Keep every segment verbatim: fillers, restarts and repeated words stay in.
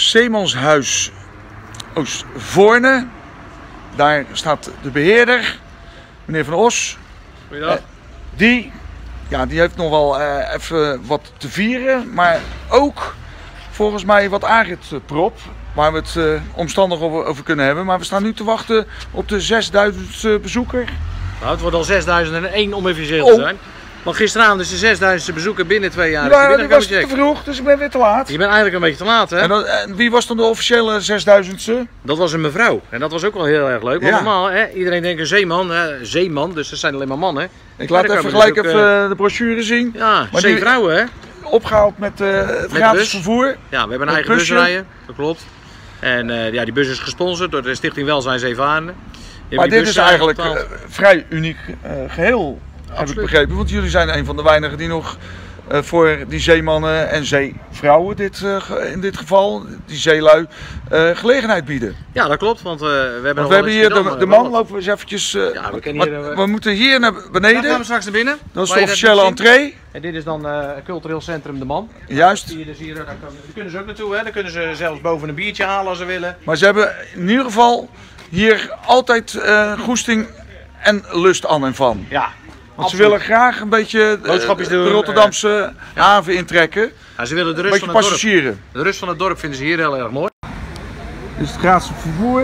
Zeemanshuis Oostvoorne. Daar staat de beheerder, meneer Van Os. Goeiedag. Uh, die, ja, die heeft nog wel uh, even wat te vieren, maar ook volgens mij wat aardprop, waar we het uh, omstandig over, over kunnen hebben. Maar we staan nu te wachten op de zesduizendste bezoeker. Nou, het wordt al zesduizend één om officieel te oh. zijn. Want gisteravond is de zesduizendste bezoeker binnen twee jaar. Ja, dat was te vroeg, dus ik ben weer te laat. Je bent eigenlijk een beetje te laat, hè? En, dan, en wie was dan de officiële zesduizendste? Dat was een mevrouw. En dat was ook wel heel erg leuk. Want ja. normaal, hè, iedereen denkt een zeeman, hè, zeeman, dus dat zijn alleen maar mannen. Ik laat even gelijk dus even uh, de brochure zien. Ja, maar zee vrouwen, hè? Opgehaald met uh, het met gratis vervoer. Ja, we hebben een eigen busje. busrijden, dat klopt. En uh, ja, die bus is gesponsord door de Stichting Welzijn Zeevarenden. Maar dit is eigenlijk uh, vrij uniek uh, geheel. Absoluut. Heb ik begrepen, want jullie zijn een van de weinigen die nog uh, voor die zeemannen en zeevrouwen dit, uh, in dit geval, die zeelui, uh, gelegenheid bieden. Ja, dat klopt, want uh, we hebben, want we hebben hier de, de man, lopen we eens eventjes, uh, ja, we, maar, hier, uh, we moeten hier naar beneden. Dan gaan we straks naar binnen. Dat is de officiële entree. En dit is dan uh, cultureel centrum De Man. Juist. Hier, dus hier, daar, kan, daar kunnen ze ook naartoe, hè? Daar kunnen ze zelfs boven een biertje halen als ze willen. Maar ze hebben in ieder geval hier altijd uh, goesting en lust aan en van. Ja. Want absoluut. Ze willen graag een beetje boodschapjes doen, de Rotterdamse uh, haven ja. intrekken. Ja, ze willen de rust van het passagieren. dorp. De rust van het dorp vinden ze hier heel erg mooi. Dit is het gratis vervoer.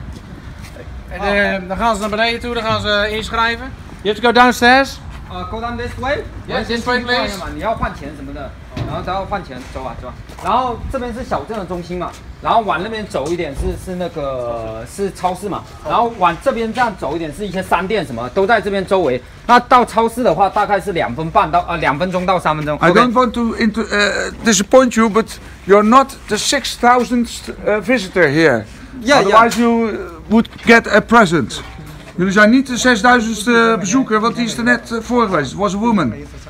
En, uh, dan gaan ze naar beneden toe, dan gaan ze inschrijven. You have to go downstairs. Uh, go down this way. Yes, this way please. 你要换钱什么的，然后他要换钱，走吧走吧。然后这边是小镇的中心嘛，然后往那边走一点是是那个是超市嘛，然后往这边这样走一点是一些商店什么都在这边周围。那到超市的话大概是两分半到呃两分钟到三分钟。 I don't want to into, uh, disappoint you, but you're not the six thousandth uh, visitor here. Yeah, Otherwise yeah. you would get a present. Jullie zijn niet de zesduizendste bezoeker, want die is er net uh, voor geweest. It was a woman.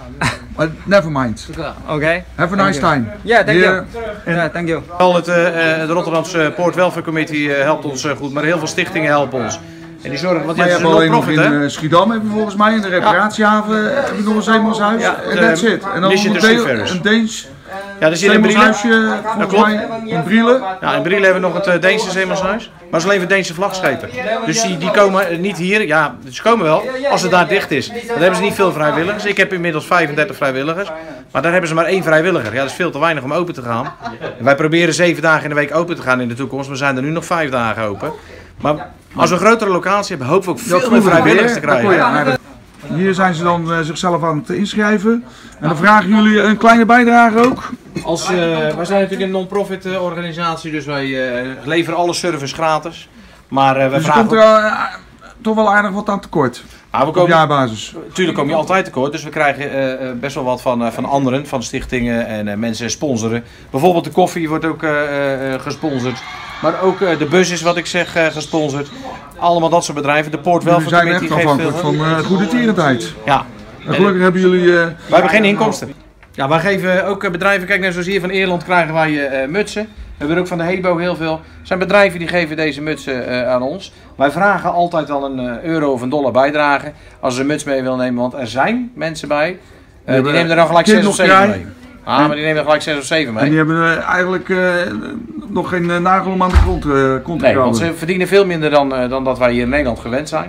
But never mind. Okay. Have a nice time. Yeah, thank you. Yeah, thank you. Al het, uh, de Rotterdamse Port Welfare Committee uh, helpt ons uh, goed, maar heel veel stichtingen helpen ons. En die zorgen, want maar je hebt alleen nog in uh, Schiedam hebben we volgens mij, in de recreatiehaven ja. heb je nog een zeemanshuis. Ja, en that's it. En dan een, de een Deens ja, er zit een zeemanshuisje, volgens mij, in Brielen. Ja, in Brielen hebben we nog het uh, Deense zeemanshuis. Maar dat is alleen voor Deense vlagschepen. Dus die, die komen niet hier, ja, ze komen wel, als het daar dicht is. Dan hebben ze niet veel vrijwilligers. Ik heb inmiddels vijfendertig vrijwilligers. Maar daar hebben ze maar één vrijwilliger. Ja, dat is veel te weinig om open te gaan. En wij proberen zeven dagen in de week open te gaan in de toekomst. We zijn er nu nog vijf dagen open. Maar als we een grotere locatie hebben, hopen we ook veel meer vrijwilligers te krijgen. Hier zijn ze dan uh, zichzelf aan het inschrijven. En dan vragen jullie een kleine bijdrage ook. Als, uh, wij zijn natuurlijk een non-profit uh, organisatie, dus wij uh, leveren alle service gratis. Maar uh, we dus vragen... komt er uh, toch wel aardig wat aan tekort? Ah, we komen, op jaarbasis? Tuurlijk kom je altijd tekort, dus we krijgen uh, best wel wat van, uh, van anderen, van stichtingen en uh, mensen sponsoren. Bijvoorbeeld de koffie wordt ook uh, uh, gesponsord. Maar ook uh, de bus is wat ik zeg uh, gesponsord. Allemaal dat soort bedrijven. De Port Welfare Committee geeft veel. Jullie zijn echt afhankelijk van uh, goede tierentijd. Ja. En gelukkig hebben jullie... Uh... Wij hebben geen inkomsten. Ja, wij geven ook bedrijven, kijk nou zoals hier van Eerland krijgen wij uh, mutsen. We hebben er ook van de Hebo heel veel. Er zijn bedrijven die geven deze mutsen uh, aan ons. Wij vragen altijd wel een uh, euro of een dollar bijdrage als ze een muts mee wil nemen, want er zijn mensen bij. Uh, die nemen er dan gelijk zes of zeven mee. Ah, maar die nemen er gelijk zes of zeven mee. En die hebben uh, eigenlijk uh, nog geen uh, nagel om aan de grond, uh, grond Nee, want ze verdienen veel minder dan, uh, dan dat wij hier in Nederland gewend zijn.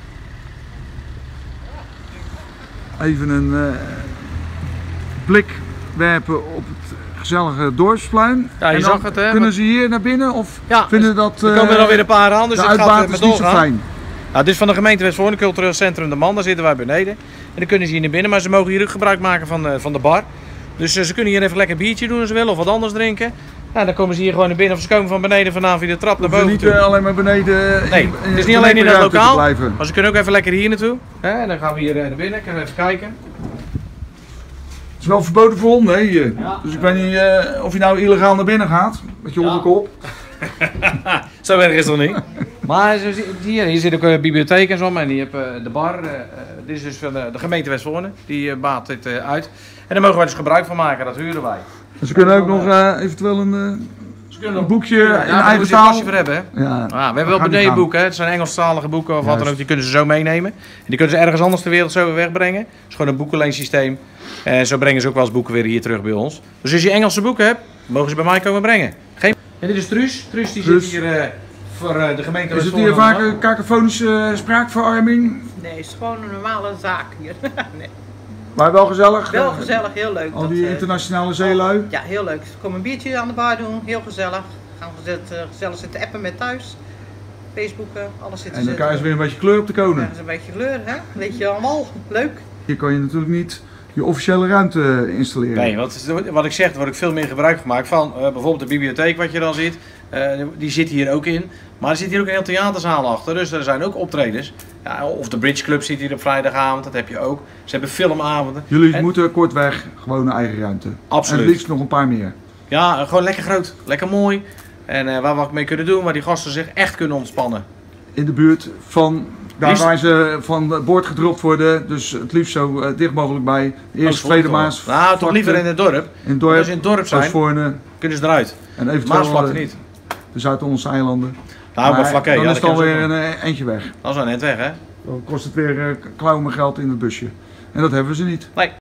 Even een uh, blik werpen op het gezellige dorpsplein. Ja, je en zag het, hè? Kunnen ze hier naar binnen of ja, vinden dat uh, er komen er alweer een paar aan, dus de het gaat uh, met niet zo fijn? Nou, dit is van de gemeente Westvoorne, cultureel centrum De Man, daar zitten wij beneden. En dan kunnen ze hier naar binnen, maar ze mogen hier ook gebruik maken van, uh, van de bar. Dus uh, ze kunnen hier even lekker een biertje doen als ze willen of wat anders drinken. Nou, dan komen ze hier gewoon naar binnen of ze komen van beneden vandaan via de trap naar boven. Ze niet uh, alleen maar beneden. Nee, in, het is niet alleen in het lokaal, maar ze kunnen ook even lekker hier naartoe. Hè? En dan gaan we hier uh, naar binnen, kunnen we even kijken. Het is wel verboden voor honden, hè, hier. Ja. Dus ik weet niet uh, of je nou illegaal naar binnen gaat met je hondenkop. Ja. Zo erg is het nog niet. Maar hier, hier zit ook een bibliotheek en zo, en die hebben uh, de bar. Uh, dit is dus van de, de gemeente Westvoorne, die uh, baat dit uh, uit. En daar mogen wij dus gebruik van maken, dat huren wij. En ze kunnen ook nog uh, eventueel een, uh, een boekje ja, in eigen taal. Als je voor hebben, hè? Ja. Ah, we hebben wel benedenboeken, het zijn Engelstalige boeken of wat dan ook, die kunnen ze zo meenemen. En die kunnen ze ergens anders ter wereld zo weer wegbrengen. Het is gewoon een boekenleensysteem. En zo brengen ze ook wel eens boeken weer hier terug bij ons. Dus als je Engelse boeken hebt, mogen ze bij mij komen brengen. Geen... En dit is Truus. Truus die Truus. zit hier uh, voor uh, de gemeente. Is het hier vaak een kakofonische spraakverarming? Nee, het is gewoon een normale zaak hier. Nee. Maar wel gezellig? Wel gezellig, heel leuk. Al die dat, internationale zeelui? Ja, heel leuk. Ze komen een biertje aan de bar doen, heel gezellig. Gaan we gezellig, gezellig zitten appen met thuis. Facebooken, alles zitten. En dan krijg je weer een beetje kleur op de konen. Ja, dat is een beetje kleur, hè? Weet je allemaal, leuk. Hier kan je natuurlijk niet je officiële ruimte installeren. Nee, wat, wat ik zeg, daar wordt ik veel meer gebruik van gemaakt van. Uh, bijvoorbeeld de bibliotheek wat je dan ziet, uh, die zit hier ook in. Maar er zit hier ook een heel theaterzaal achter, dus er zijn ook optredens. Ja, of de Bridge Club zit hier op vrijdagavond, dat heb je ook. Ze hebben filmavonden. Jullie en, moeten kortweg gewoon een eigen ruimte. Absoluut. En het liefst nog een paar meer. Ja, gewoon lekker groot, lekker mooi. En uh, waar we wat mee kunnen doen, waar die gasten zich echt kunnen ontspannen. In de buurt van daar liefst... waar ze van boord gedropt worden, dus het liefst zo uh, dicht mogelijk bij de eerste, tweede Maas. Nou, toch liever in het dorp. In het dorp, als ze in het dorp zijn, Voorne, kunnen ze eruit. En eventueel Maasvlakte niet. De Zuid-Hollandse eilanden. Nou, maar vlakke, dan ja, is het alweer een uh, eentje weg. Dat is wel net weg, hè? Dan kost het weer uh, klauwen geld in het busje. En dat hebben ze niet. Nee.